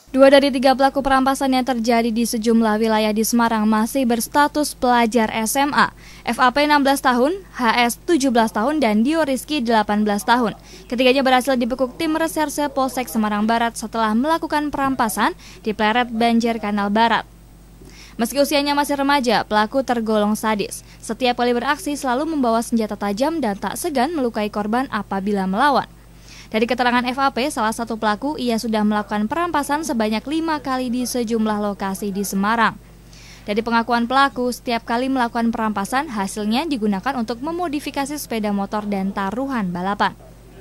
2 dari 3 pelaku perampasan yang terjadi di sejumlah wilayah di Semarang masih berstatus pelajar SMA. FAP 16 tahun, HS 17 tahun, dan Dio Rizky 18 tahun. Ketiganya berhasil dibekuk tim reserse Polsek Semarang Barat setelah melakukan perampasan di Pleret Banjir Kanal Barat. Meski usianya masih remaja, pelaku tergolong sadis. Setiap kali beraksi selalu membawa senjata tajam dan tak segan melukai korban apabila melawan. Dari keterangan FAP, salah satu pelaku, ia sudah melakukan perampasan sebanyak 5 kali di sejumlah lokasi di Semarang. Dari pengakuan pelaku, setiap kali melakukan perampasan, hasilnya digunakan untuk memodifikasi sepeda motor dan taruhan balapan.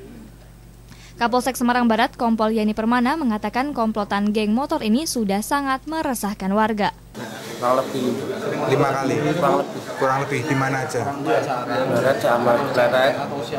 Kapolsek Semarang Barat, Kompol Yani Permana, mengatakan komplotan geng motor ini sudah sangat meresahkan warga. Kurang lebih 5 kali. Kurang lebih di mana aja? Barat sama Pleret.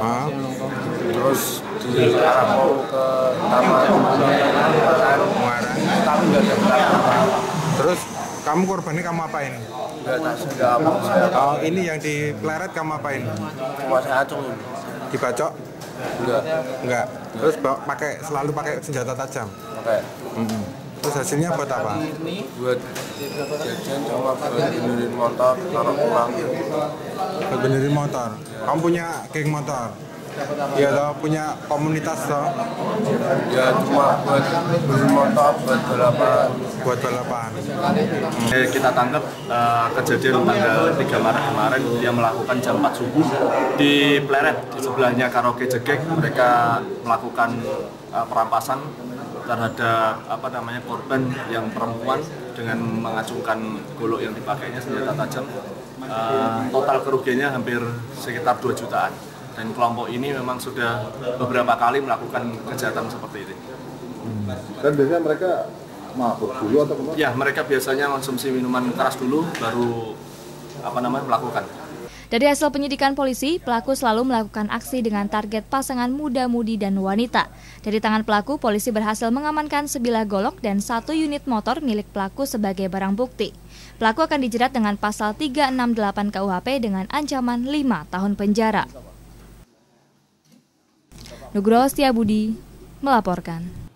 Terus di arah mau ke Taman Muaran. Tapi nggak ada. Terus kamu korbannya kamu apain? Nggak apa. Oh, ini yang di Pleret kamu apain? Cuma saya acung. Dibacok? Enggak. Terus selalu pakai senjata tajam? Oke. Terus hasilnya buat apa? Buat jajan sama buat benerin motor, taruh pulang. Buat benerin motor? Kamu punya geng motor? Iya toh, punya komunitas toh? Ya cuma buat benerin motor, buat balapan. Buat balapan. Kita tangkap kejadian tanggal 3 Maret kemarin, dia melakukan jam 4 subuh di Pleret, di sebelahnya karaoke Jegek. Mereka melakukan perampasan terhadap korban yang perempuan dengan mengacungkan golok yang dipakainya, senjata tajam. Total kerugiannya hampir sekitar 2 jutaan. Dan kelompok ini memang sudah beberapa kali melakukan kejahatan seperti ini. Dan biasanya mereka mabuk dulu atau kemana? Ya, mereka biasanya konsumsi minuman keras dulu, baru melakukan. Dari hasil penyidikan polisi, pelaku selalu melakukan aksi dengan target pasangan muda-mudi dan wanita. Dari tangan pelaku, polisi berhasil mengamankan sebilah golok dan 1 unit motor milik pelaku sebagai barang bukti. Pelaku akan dijerat dengan pasal 368 KUHP dengan ancaman 5 tahun penjara. Nugroho Setiabudi melaporkan.